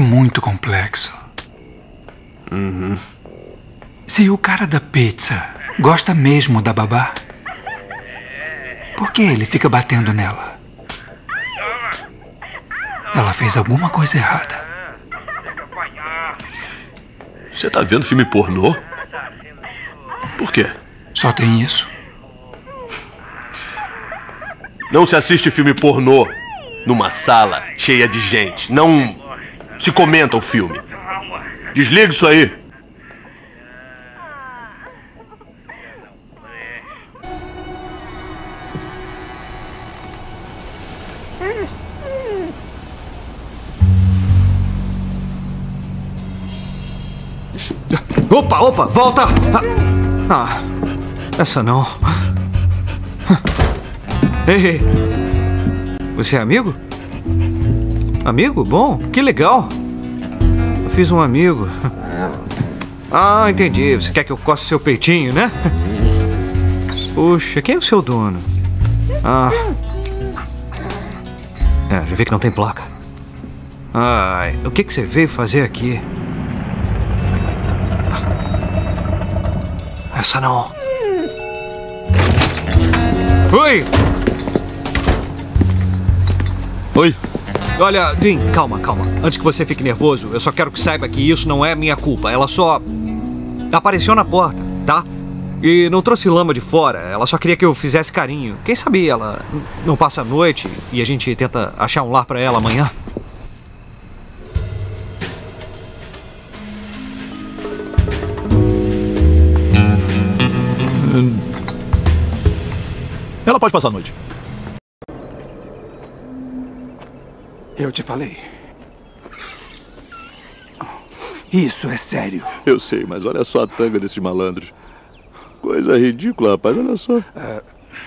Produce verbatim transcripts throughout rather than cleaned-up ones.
muito complexo. Uhum. Se o cara da pizza gosta mesmo da babá, por que ele fica batendo nela? Ela fez alguma coisa errada. Você tá vendo filme pornô? Por quê? Só tem isso. Não se assiste filme pornô numa sala cheia de gente. Não se comenta o filme. Desliga isso aí. Opa, opa, volta! Ah, essa não. Ei, ei. Você é amigo? Amigo? Bom, que legal. Eu fiz um amigo. Ah, entendi. Você quer que eu coce seu peitinho, né? Puxa, quem é o seu dono? Ah. É, já vi que não tem placa. Ai, o que que você veio fazer aqui? Essa não. Oi! Oi? Olha, Dean, calma, calma. Antes que você fique nervoso, eu só quero que saiba que isso não é minha culpa. Ela só apareceu na porta, tá? E não trouxe lama de fora. Ela só queria que eu fizesse carinho. Quem sabia ela não passa a noite e a gente tenta achar um lar pra ela amanhã? Ela pode passar a noite. Eu te falei. Isso é sério. Eu sei, mas olha só a tanga desses malandros. Coisa ridícula, rapaz, olha só. Uh...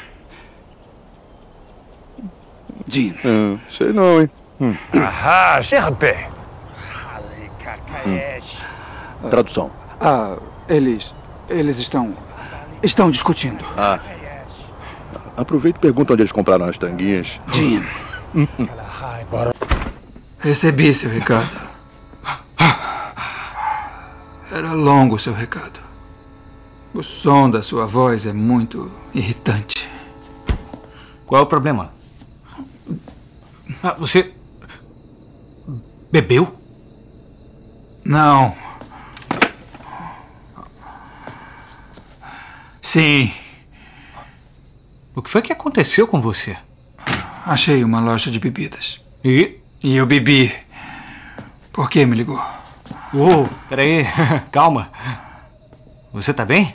Dean. Ah, sei não, hein. Hum. Ah, rapé. Hum. Tradução. Ah, eles... Eles estão... Estão discutindo. Ah. Aproveita e pergunta onde eles compraram as tanguinhas. Dean. Hum, hum. Recebi seu recado. Era longo o seu recado. O som da sua voz é muito irritante. Qual é o problema? Ah, você... bebeu? Não. Sim. O que foi que aconteceu com você? Achei uma loja de bebidas. E? E eu bebi. Por que me ligou? Uou, peraí. Calma. Você tá bem?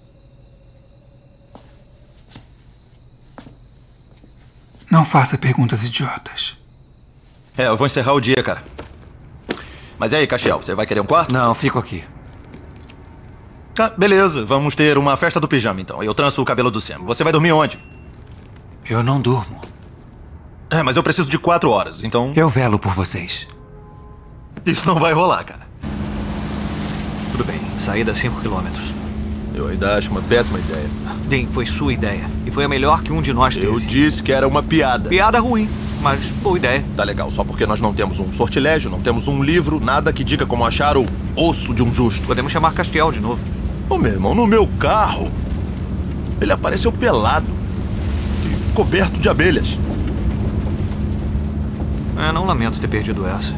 Não faça perguntas idiotas. É, eu vou encerrar o dia, cara. Mas e aí, Castiel, você vai querer um quarto? Não, fico aqui. Ah, beleza, vamos ter uma festa do pijama, então. Eu tranço o cabelo do Sam. Você vai dormir onde? Eu não durmo. É, mas eu preciso de quatro horas, então... Eu velo por vocês. Isso não vai rolar, cara. Tudo bem, saída cinco quilômetros. Eu ainda acho uma péssima ideia. Dean, foi sua ideia. E foi a melhor que um de nós teve. Eu disse que era uma piada. Piada ruim, mas boa ideia. Tá legal, só porque nós não temos um sortilégio, não temos um livro, nada que diga como achar o osso de um justo. Podemos chamar Castiel de novo. Ô, meu irmão, no meu carro, ele apareceu pelado e coberto de abelhas. É, não lamento ter perdido essa.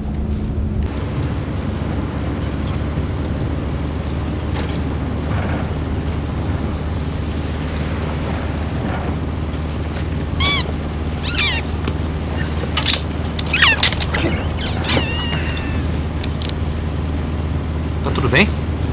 Tá tudo bem?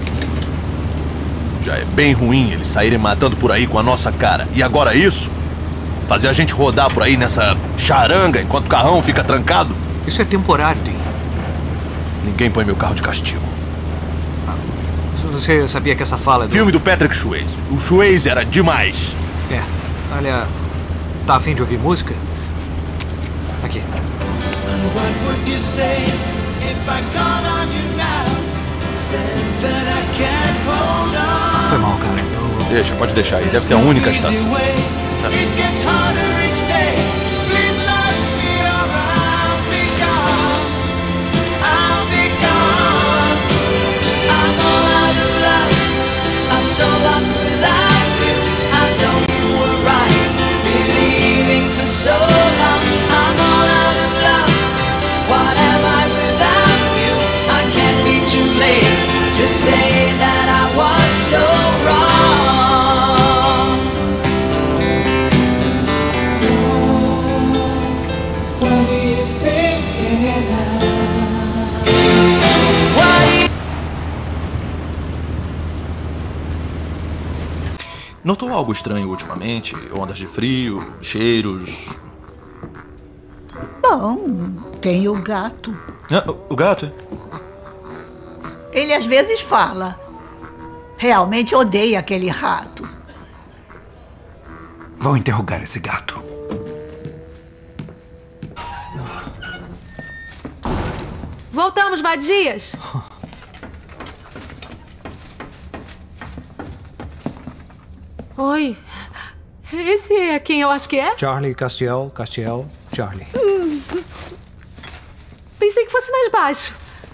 Já é bem ruim eles saírem matando por aí com a nossa cara. E agora isso? Fazer a gente rodar por aí nessa charanga enquanto o carrão fica trancado? Isso é temporário, Dean. Ninguém põe meu carro de castigo. Ah, você sabia que essa fala é do... Filme do Patrick Swayze. O Swayze era demais. É, olha... Tá a fim de ouvir música? Aqui. Foi mal, cara. Eu... Deixa, pode deixar aí. Deve ser a única estação. Tá. Notou algo estranho ultimamente? Ondas de frio, cheiros... Bom, tem o gato. Ah, o gato? Ele às vezes fala. Realmente odeia aquele rato. Vou interrogar esse gato. Voltamos, vadias. Oi. Esse é quem eu acho que é? Charlie, Castiel, Castiel, Charlie. Hum. Pensei que fosse mais baixo.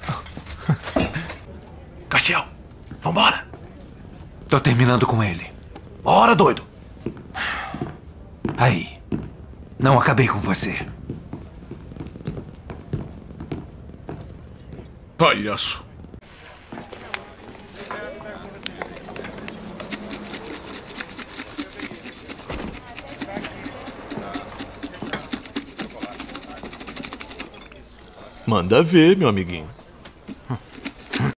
Castiel, vambora. Tô terminando com ele. Bora, doido. Aí. Não acabei com você. Palhaço. Manda ver, meu amiguinho.